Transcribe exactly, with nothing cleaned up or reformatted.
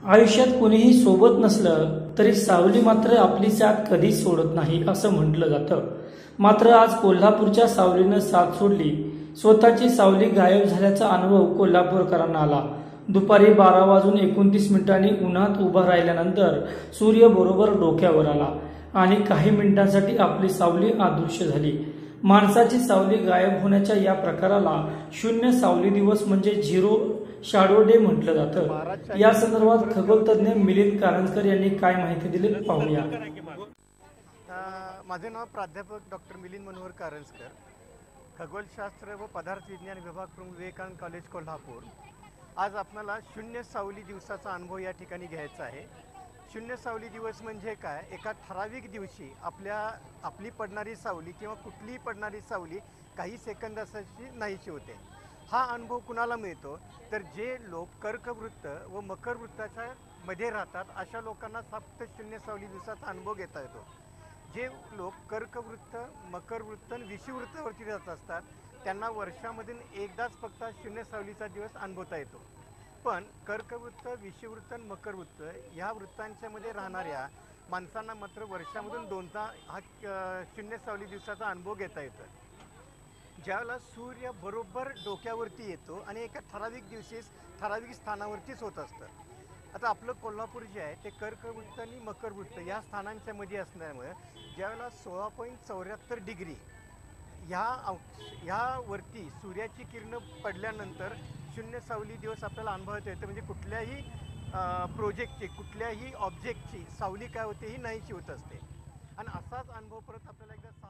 आयुष्यात कोणीही सोबत नसलं तरी सावली मात्र आपली साथ कधीच सोडत नाही असं म्हटलं जातं। मात्र आज कोल्हापूरच्या सावलीनं साथ सोडली। स्वतःची सावली गायब झाल्याचा अनुभव कोल्हापूरकरांना आला। दुपारी बारा वाजून एकोणतीस मिनिटांनी उन्हात उभा राहिल्यानंतर सूर्य बरोबर डोक्यावर आला आणि काही मिनिटांसाठी आपली सावली अदृश्य झाली। माणसाची सावली गायब होण्याच्या या प्रकाराला शून्य सावली दिवस म्हणजे झिरो शॅडो डे म्हटलं जातं। या संदर्भात खगोलतज्ञ मिलिंद कारंजकर यांनी काय माहिती दिली पाहूया। माझे नाव प्राध्यापक डॉक्टर मिलिंद मनोहर कारंजकर, खगोलशास्त्र व पदार्थ विज्ञान विभाग प्रमुख विवेकानंद कॉलेज कोल्हापूर। आज आपल्याला शून्य सावली दिवसाचा अनुभव या ठिकाणी घ्यायचा आहे। शून्य सावली दिवस म्हणजे काय? एका ठराविक दिवशी आपल्या आपली पडणारी सावली किंवा कुठलीही पडणारी सावली काही सेकंदासाठी नाहीशी होते। हा अनुभव कुणाला मिळतो तर जे लोक कर्कवृत्त व मकर वृत्ताच्या मध्ये राहतात अशा लोकांना फक्त शून्य सावली दिवसाचा अनुभव घेता येतो। जे लोक कर्कवृत्त, मकर वृत्त आणि विषुववृत्तावरती जात असतात त्यांना वर्षामधून एकदाच फक्त शून्य सावलीचा दिवस अनुभवता येतो। पण कर्कवृत्त, विषुववृत्त आणि मकर वृत्त ह्या वृत्तांच्या मध्ये राहणाऱ्या माणसांना मात्र वर्षामधून दोनदा हा शून्य सावली दिवसाचा अनुभव घेता येतो। ज्यावेळेला सूर्य बरोबर डोक्यावरती येतो आणि एका ठराविक दिवशी ठराविक स्थानावरतीच होत असतं। आता आपलं कोल्हापूर जे आहे ते कर्कवृत्त आणि मकर वृत्त या स्थानांच्या मध्ये असल्यामुळे ज्यावेळेला सोळा पॉईंट चौऱ्याहत्तर डिग्री ह्या ह्यावरती सूर्याची किरणं पडल्यानंतर शून्य सावली दिवस आपल्याला अनुभवता येते। म्हणजे कुठल्याही प्रोजेक्टची, कुठल्याही ऑब्जेक्टची सावली काय होते ही नाहीशी होत असते। आणि असाच अनुभव परत आपल्याला एकदा